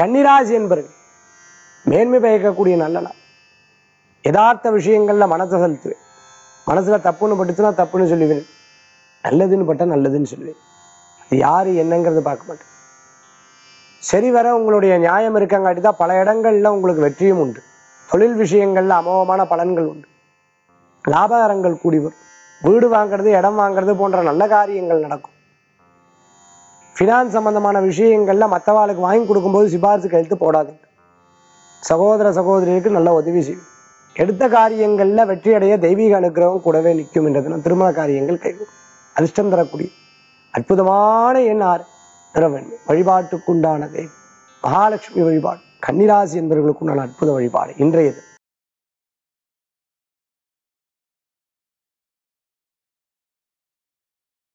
கன்னிராசி என்பர்கள் மேன்மை பயக்கக்கூடிய நல்ல நாள். யதார்த்த விஷயங்கள்ல மனசை செலுத்துவேன். மனசுல தப்புன்னு பட்டுச்சுன்னா தப்புன்னு சொல்லுவேன், நல்லதுன்னு பட்டா நல்லதுன்னு சொல்லுவேன். அது யாரு என்னங்கிறது பார்க்க மாட்டேன். சரி வர உங்களுடைய நியாயம் இருக்கங்காட்டி தான் பல இடங்கள்ல உங்களுக்கு வெற்றியும் உண்டு. தொழில் விஷயங்கள்ல அமோகமான பலன்கள் உண்டு. லாபகரங்கள் கூடி வரும். வீடு வாங்குறது, இடம் வாங்குறது போன்ற நல்ல காரியங்கள் நடக்கும். பினான்ஸ் சம்பந்தமான விஷயங்கள்ல மற்றவாளுக்கு வாங்கி கொடுக்கும்போது சிபாரிசு கையெழுத்து போடாதீங்க. சகோதர சகோதரிகளுக்கு நல்ல உதவி செய்யும். எடுத்த காரியங்கள்ல வெற்றி அடைய தெய்வீக அனுகிரகம் கூடவே நிற்கும் என்றதுனா திருமண காரியங்கள் கைகூடும். அதிர்ஷ்டம் தரக்கூடிய அற்புதமான எண் 6 நிறவெண்மை. வழிபாட்டுக்குண்டான தெய்வம் மகாலட்சுமி வழிபாடு. கன்னிராசி என்பவர்களுக்குண்டான அற்புத வழிபாடு இன்றையது.